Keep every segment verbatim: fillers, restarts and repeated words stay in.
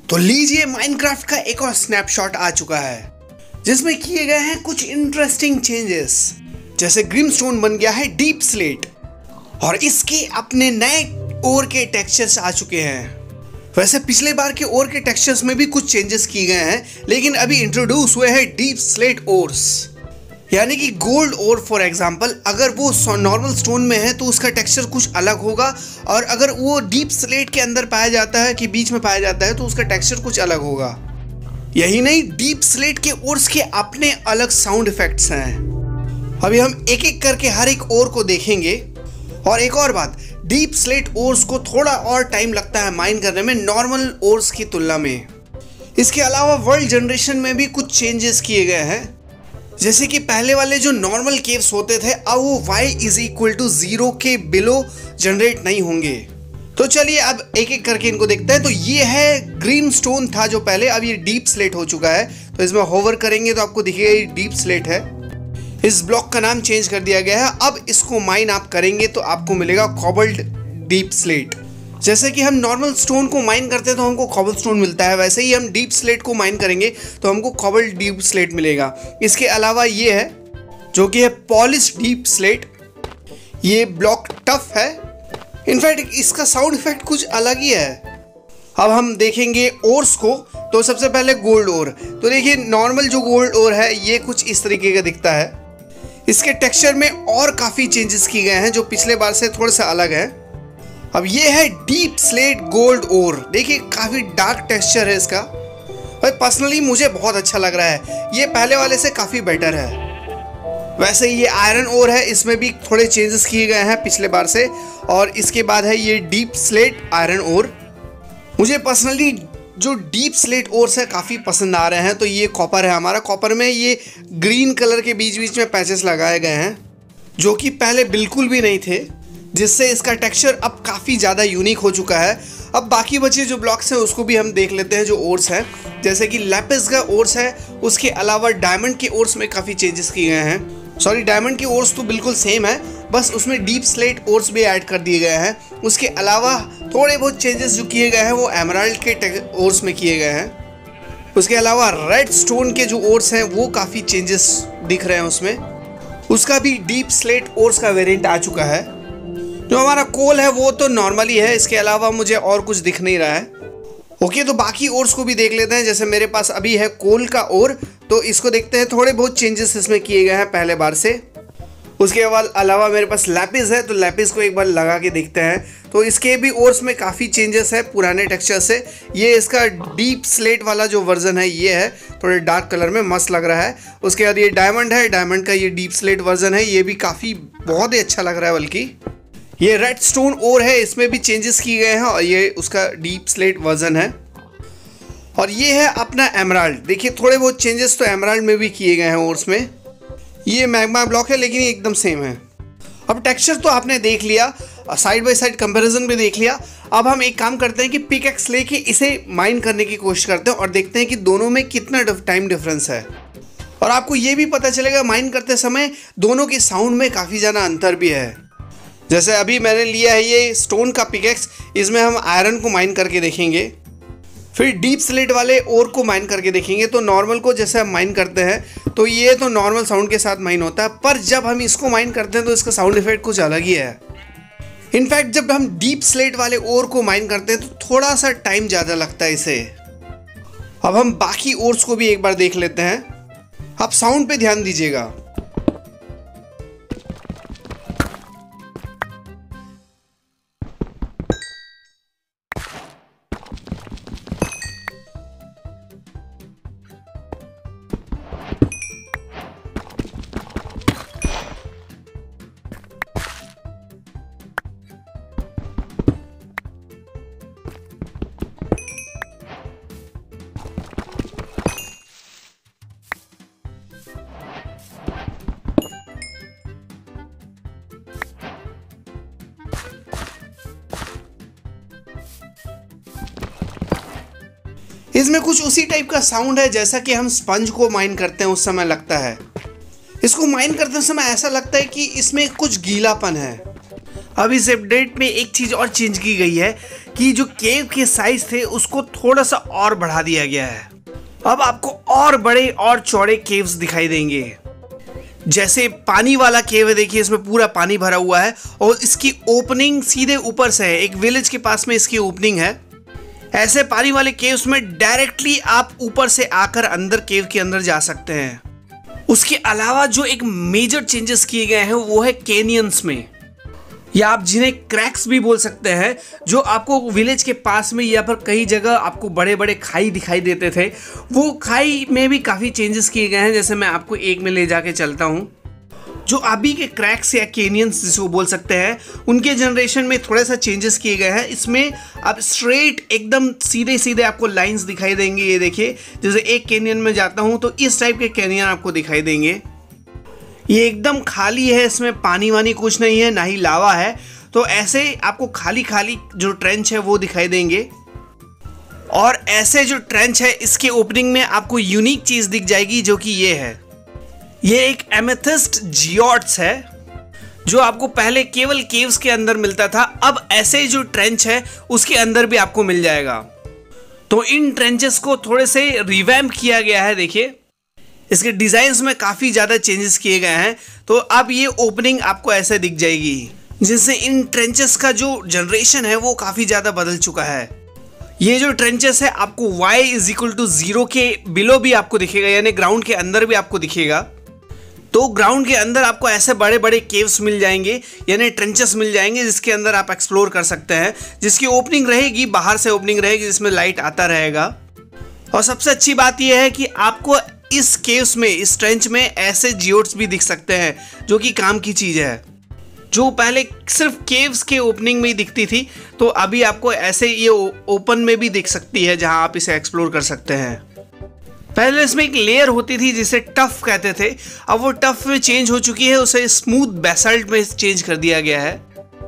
तो लीजिए, माइनक्राफ्ट का एक और स्नैपशॉट आ चुका है जिसमें किए गए हैं कुछ इंटरेस्टिंग चेंजेस। जैसे ग्रिमस्टोन बन गया है डीप स्लेट और इसके अपने नए ओर के टेक्सचर्स आ चुके हैं। वैसे पिछले बार के ओर के टेक्सचर्स में भी कुछ चेंजेस किए गए हैं, लेकिन अभी इंट्रोड्यूस हुए हैं डीप स्लेट ओर्स, यानी कि गोल्ड ओर फॉर एग्जांपल अगर वो नॉर्मल स्टोन में है तो उसका टेक्सचर कुछ अलग होगा, और अगर वो डीप स्लेट के अंदर पाया जाता है कि बीच में पाया जाता है तो उसका टेक्सचर कुछ अलग होगा। यही नहीं, डीप स्लेट के ओर्स के अपने अलग साउंड इफेक्ट्स हैं। अभी हम एक एक करके हर एक ओर को देखेंगे। और एक और बात, डीप स्लेट ओर्स को थोड़ा और टाइम लगता है माइन करने में नॉर्मल ओर्स की तुलना में। इसके अलावा वर्ल्ड जनरेशन में भी कुछ चेंजेस किए गए हैं, जैसे कि पहले वाले जो नॉर्मल केव्स होते थे अब वो y is equal to zero के बिलो जनरेट नहीं होंगे। तो चलिए अब एक एक करके इनको देखते हैं। तो ये है ग्रीमस्टोन था जो पहले, अब ये डीप स्लेट हो चुका है। तो इसमें होवर करेंगे तो आपको दिखेगा ये डीप स्लेट है। इस ब्लॉक का नाम चेंज कर दिया गया है। अब इसको माइन आप करेंगे तो आपको मिलेगा कोबाल्ट डीप स्लेट। जैसे कि हम नॉर्मल स्टोन को माइन करते हैं तो हमको कोबल स्टोन मिलता है, वैसे ही हम डीप स्लेट को माइन करेंगे तो हमको कोबाल्ट डीप स्लेट मिलेगा। इसके अलावा ये है जो कि है पॉलिश डीप स्लेट। ये ब्लॉक टफ है, इनफैक्ट इसका साउंड इफेक्ट कुछ अलग ही है। अब हम देखेंगे ओर्स को। तो सबसे पहले गोल्ड ओर। तो देखिए, नॉर्मल जो गोल्ड ओर है ये कुछ इस तरीके का दिखता है। इसके टेक्सचर में और काफ़ी चेंजेस किए गए हैं जो पिछले बार से थोड़ा सा अलग है। अब ये है डीप स्लेट गोल्ड ओर। देखिए, काफ़ी डार्क टेक्सचर है इसका, पर पर्सनली मुझे बहुत अच्छा लग रहा है। ये पहले वाले से काफ़ी बेटर है। वैसे ये आयरन ओर है, इसमें भी थोड़े चेंजेस किए गए हैं पिछले बार से। और इसके बाद है ये डीप स्लेट आयरन ओर। मुझे पर्सनली जो डीप स्लेट ओर्स है काफ़ी पसंद आ रहे हैं। तो ये कॉपर है हमारा। कॉपर में ये ग्रीन कलर के बीच बीच में पैचेस लगाए गए हैं जो कि पहले बिल्कुल भी नहीं थे, जिससे इसका टेक्सचर अब काफ़ी ज़्यादा यूनिक हो चुका है। अब बाकी बचे जो ब्लॉक्स हैं उसको भी हम देख लेते हैं जो ओर्स हैं। जैसे कि लैपिस का ओर्स है, उसके अलावा डायमंड के ओर्स में काफ़ी चेंजेस किए गए हैं। सॉरी, डायमंड के ओर्स तो बिल्कुल सेम है, बस उसमें डीप स्लेट ओर्स भी ऐड कर दिए गए हैं। उसके अलावा थोड़े बहुत चेंजेस जो किए गए हैं वो एमराल्ड के ओर्स में किए गए हैं। उसके अलावा रेड स्टोन के जो ओर्स हैं वो काफ़ी चेंजेस दिख रहे हैं उसमें। उसका भी डीप स्लेट ओर्स का वेरिएंट आ चुका है। जो हमारा कोल है वो तो नॉर्मली है, इसके अलावा मुझे और कुछ दिख नहीं रहा है। ओके, तो बाकी ओर्स को भी देख लेते हैं। जैसे मेरे पास अभी है कोल का ओर, तो इसको देखते हैं। थोड़े बहुत चेंजेस इसमें किए गए हैं पहले बार से। उसके अलावा मेरे पास लैपिस है, तो लैपिस को एक बार लगा के देखते हैं। तो इसके भी ओर्स में काफ़ी चेंजेस है पुराने टेक्सचर से। ये इसका डीप स्लेट वाला जो वर्जन है ये है, थोड़े डार्क कलर में मस्त लग रहा है। उसके बाद ये डायमंड है, डायमंड का ये डीप स्लेट वर्जन है, ये भी काफ़ी बहुत ही अच्छा लग रहा है। बल्कि ये रेड स्टोन ओर है, इसमें भी चेंजेस किए गए हैं और ये उसका डीप स्लेट वर्जन है। और ये है अपना एमराल्ड। देखिए, थोड़े बहुत चेंजेस तो एमराल्ड में भी किए गए हैं ओर्स में। ये मैग्मा ब्लॉक है लेकिन ये एकदम सेम है। अब टेक्सचर तो आपने देख लिया, साइड बाय साइड कंपैरिजन भी देख लिया। अब हम एक काम करते हैं कि पिकैक्स लेके इसे माइन करने की कोशिश करते हैं और देखते हैं कि दोनों में कितना टाइम डिफरेंस है। और आपको ये भी पता चलेगा माइन करते समय दोनों के साउंड में काफ़ी ज़्यादा अंतर भी है। जैसे अभी मैंने लिया है ये स्टोन का पिकैक्स, इसमें हम आयरन को माइन करके देखेंगे, फिर डीप स्लेट वाले ओर को माइन करके देखेंगे। तो नॉर्मल को जैसे हम माइन करते हैं तो ये तो नॉर्मल साउंड के साथ माइन होता है, पर जब हम इसको माइन करते हैं तो इसका साउंड इफेक्ट कुछ अलग ही है। इनफैक्ट जब हम डीप स्लेट वाले ओर को माइन करते हैं तो थोड़ा सा टाइम ज़्यादा लगता है इसे। अब हम बाकी ओर्स को भी एक बार देख लेते हैं। आप साउंड पे ध्यान दीजिएगा। इसमें कुछ उसी टाइप का साउंड है जैसा कि हम स्पंज को माइन करते हैं उस समय लगता है। इसको माइन करते समय ऐसा लगता है कि इसमें कुछ गीलापन है। अब इस अपडेट में एक चीज और चेंज की गई है कि जो केव के साइज थे उसको थोड़ा सा और बढ़ा दिया गया है। अब आपको और बड़े और चौड़े केव्स दिखाई देंगे। जैसे पानी वाला केव है, देखिए इसमें पूरा पानी भरा हुआ है और इसकी ओपनिंग सीधे ऊपर से है, एक विलेज के पास में इसकी ओपनिंग है। ऐसे पानी वाले केव्स में डायरेक्टली आप ऊपर से आकर अंदर केव के अंदर जा सकते हैं। उसके अलावा जो एक मेजर चेंजेस किए गए हैं वो है कैनियंस में, या आप जिन्हें क्रैक्स भी बोल सकते हैं, जो आपको विलेज के पास में या फिर कई जगह आपको बड़े बड़े खाई दिखाई देते थे, वो खाई में भी काफ़ी चेंजेस किए गए हैं। जैसे मैं आपको एक में ले जाके चलता हूँ। जो अभी के क्रैक्स या कैनियंस जिसको बोल सकते हैं, उनके जनरेशन में थोड़ा सा चेंजेस किए गए हैं। इसमें आप स्ट्रेट एकदम सीधे सीधे आपको लाइंस दिखाई देंगे। ये देखिए, जैसे एक कैनियन में जाता हूँ तो इस टाइप के कैनियन आपको दिखाई देंगे। ये एकदम खाली है, इसमें पानी वानी कुछ नहीं है, ना ही लावा है, तो ऐसे आपको खाली खाली जो ट्रेंच है वो दिखाई देंगे। और ऐसे जो ट्रेंच है इसके ओपनिंग में आपको यूनिक चीज दिख जाएगी, जो कि ये है, ये एक एमेथिस्ट जियोट्स है, जो आपको पहले केवल केव्स के अंदर मिलता था। अब ऐसे जो ट्रेंच है उसके अंदर भी आपको मिल जाएगा। तो इन ट्रेंचेस को थोड़े से रिवैम्प किया गया है। देखिए इसके डिजाइन्स में काफ़ी ज़्यादा चेंजेस किए गए हैं। तो अब ये ओपनिंग आपको ऐसे दिख जाएगी, जिससे इन ट्रेंचेस का जो जनरेशन है वो काफ़ी ज़्यादा बदल चुका है। ये जो ट्रेंचेस है आपको y is equal to zero के बिलो भी आपको दिखेगा, यानी ग्राउंड के अंदर भी आपको दिखेगा। तो ग्राउंड के अंदर आपको ऐसे बड़े बड़े केव्स मिल जाएंगे, यानी ट्रेंचेस मिल जाएंगे, जिसके अंदर आप एक्सप्लोर कर सकते हैं, जिसकी ओपनिंग रहेगी, बाहर से ओपनिंग रहेगी, जिसमें लाइट आता रहेगा। और सबसे अच्छी बात यह है कि आपको इस केव्स में, इस ट्रेंच में ऐसे जियोट्स भी दिख सकते हैं, जो कि काम की चीज़ है। जो पहले सिर्फ केव्स के ओपनिंग में ही दिखती थी, तो अभी आपको ऐसे ये ओपन में भी दिख सकती है, जहां आप इसे एक्सप्लोर कर सकते हैं। पहले इसमें एक लेयर होती थी जिसे टफ कहते थे, अब वो टफ में चेंज हो चुकी है, उसे स्मूथ बेसाल्ट में चेंज कर दिया गया है।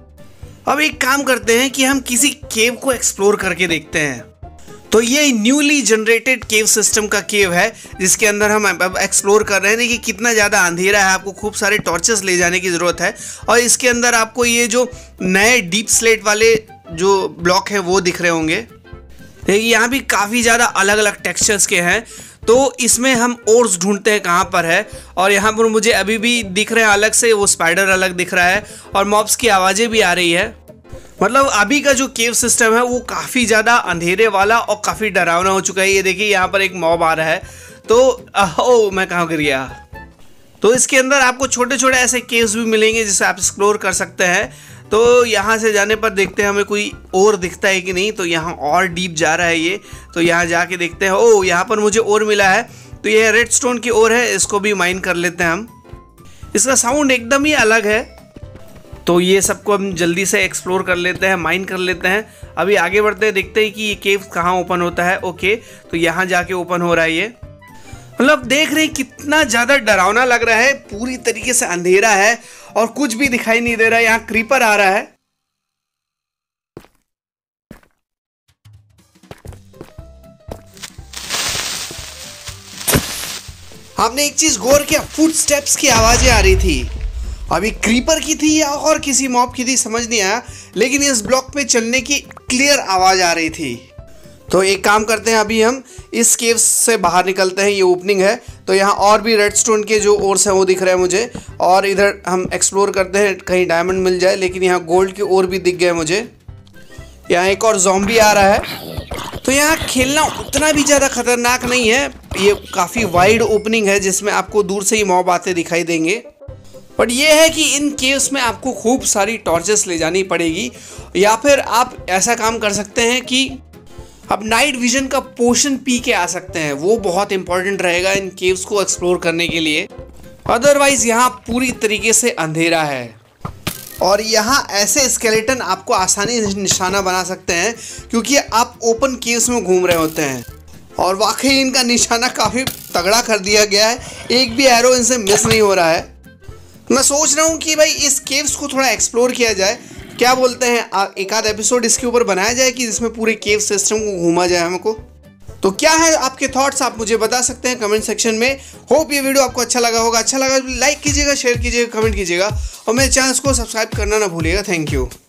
अब एक काम करते हैं कि हम किसी केव को एक्सप्लोर करके देखते हैं। तो ये न्यूली जनरेटेड केव सिस्टम का केव है, जिसके अंदर हम अब एक्सप्लोर कर रहे हैं। देखिए कितना ज़्यादा अंधेरा है, आपको खूब सारे टॉर्चेस ले जाने की ज़रूरत है। और इसके अंदर आपको ये जो नए डीप स्लेट वाले जो ब्लॉक है वो दिख रहे होंगे। देखिए यहाँ भी काफ़ी ज़्यादा अलग अलग टेक्सचर्स के हैं। तो इसमें हम ओर्स ढूंढते हैं कहाँ पर है, और यहाँ पर मुझे अभी भी दिख रहे हैं अलग से, वो स्पाइडर अलग दिख रहा है और मॉब्स की आवाज़ें भी आ रही है। मतलब अभी का जो केव सिस्टम है वो काफ़ी ज़्यादा अंधेरे वाला और काफ़ी डरावना हो चुका है। ये देखिए यहाँ पर एक मॉब आ रहा है, तो ओ मैं कहाँ गिर गया। तो इसके अंदर आपको छोटे छोटे ऐसे केव्स भी मिलेंगे जिसे आप एक्सप्लोर कर सकते हैं। तो यहाँ से जाने पर देखते हैं हमें कोई और दिखता है कि नहीं। तो यहाँ और डीप जा रहा है ये, तो यहाँ जाके देखते हैं। ओ यहाँ पर मुझे और मिला है, तो ये रेड स्टोन की और है, इसको भी माइन कर लेते हैं हम। इसका साउंड एकदम ही अलग है, तो ये सबको हम जल्दी से एक्सप्लोर कर लेते हैं, माइन कर लेते हैं। अभी आगे बढ़ते हैं, देखते हैं कि ये केव कहाँ ओपन होता है। ओके, तो यहाँ जाके ओपन हो रहा है ये। मतलब देख रहे हैं कितना ज़्यादा डरावना लग रहा है, पूरी तरीके से अंधेरा है और कुछ भी दिखाई नहीं दे रहा है। यहाँ क्रीपर आ रहा है। आपने एक चीज गौर किया, फुटस्टेप्स की आवाजें आ रही थी। अभी क्रीपर की थी या और किसी मॉब की थी समझ नहीं आया, लेकिन इस ब्लॉक पे चलने की क्लियर आवाज आ रही थी। तो एक काम करते हैं, अभी हम इस केव से बाहर निकलते हैं। ये ओपनिंग है, तो यहाँ और भी रेडस्टोन के जो ओर्स हैं वो दिख रहे हैं मुझे, और इधर हम एक्सप्लोर करते हैं कहीं डायमंड मिल जाए। लेकिन यहाँ गोल्ड के ओर भी दिख गए मुझे। यहाँ एक और ज़ॉम्बी आ रहा है। तो यहाँ खेलना उतना भी ज़्यादा खतरनाक नहीं है, ये काफ़ी वाइड ओपनिंग है जिसमें आपको दूर से ही मॉब आते दिखाई देंगे। बट ये है कि इन केव्स में आपको खूब सारी टॉर्चेस ले जानी पड़ेगी, या फिर आप ऐसा काम कर सकते हैं कि आप नाइट विजन का पोशन पी के आ सकते हैं। वो बहुत इंपॉर्टेंट रहेगा इन केव्स को एक्सप्लोर करने के लिए। अदरवाइज यहाँ पूरी तरीके से अंधेरा है, और यहाँ ऐसे स्केलेटन आपको आसानी से निशाना बना सकते हैं, क्योंकि आप ओपन केव्स में घूम रहे होते हैं। और वाकई इनका निशाना काफ़ी तगड़ा कर दिया गया है, एक भी एरो इनसे मिस नहीं हो रहा है। मैं सोच रहा हूँ कि भाई इस केव्स को थोड़ा एक्सप्लोर किया जाए। क्या बोलते हैं, एक आध एपिसोड इसके ऊपर बनाया जाए कि जिसमें पूरे केव सिस्टम को घूमा जाए हमको। तो क्या है आपके थॉट्स, आप मुझे बता सकते हैं कमेंट सेक्शन में। होप ये वीडियो आपको अच्छा लगा होगा। अच्छा लगा तो लाइक कीजिएगा, शेयर कीजिएगा, कमेंट कीजिएगा और मेरे चैनल को सब्सक्राइब करना ना भूलिएगा। Thank you.